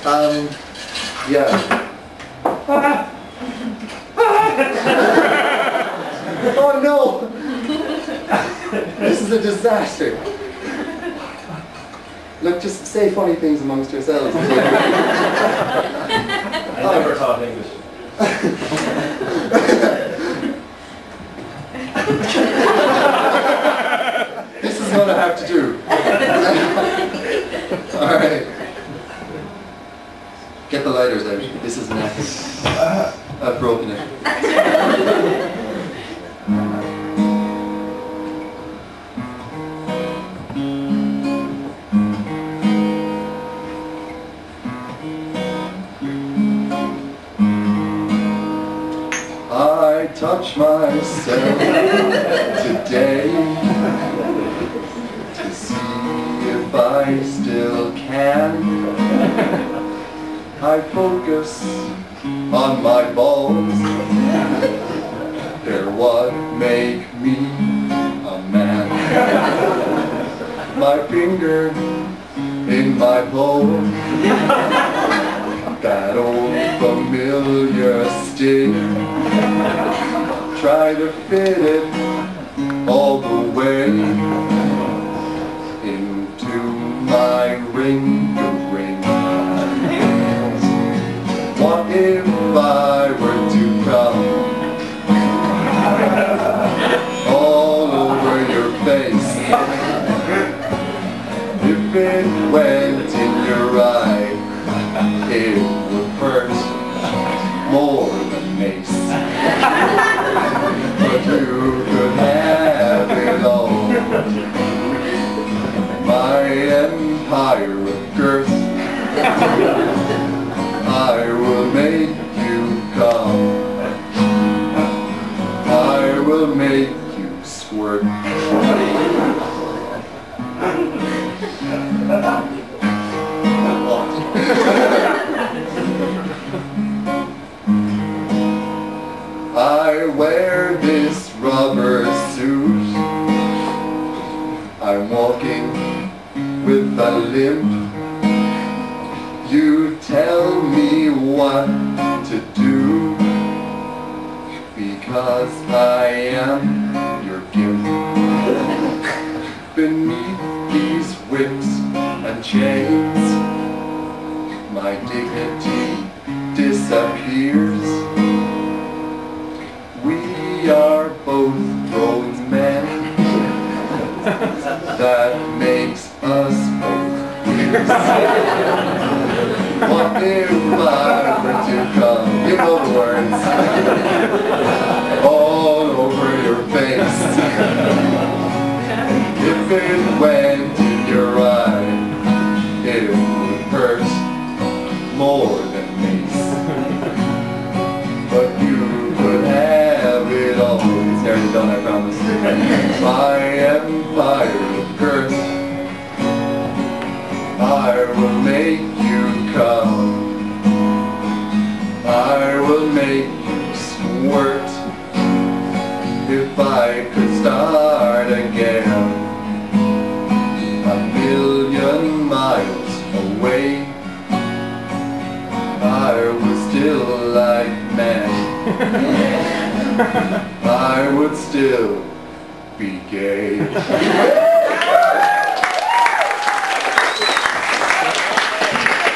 Yeah. Oh no! This is a disaster. Look, just say funny things amongst yourselves. I never taught English. This is what I have to do. Alright. Get the lighters out. This is next. I've broken it. I touch myself today to see if I still can. I focus on my balls. They're what make me a man. My finger in my bowl. That old familiar stick. Try to fit it all the way into my ring. What if I were to come all over your face? If it went in your eye, it would hurt more than mace. But you could have it all. My empire of girth, I will make you come. I will make you squirt. I wear this rubber suit. I'm walking with a limp. You tell me what to do, because I am your gift. Beneath these whips and chains, my dignity disappears. We are both grown men. That makes us both queers. What if I were to come, you know the words, all over your face? If it went in your eye, it would hurt more than mace. But you could have it all. It's nearly done, I promise. My empire of girth, I will make you come. I will make you squirt. If I could start again, 1,000,000 miles away, I would still like men. I would still be gay.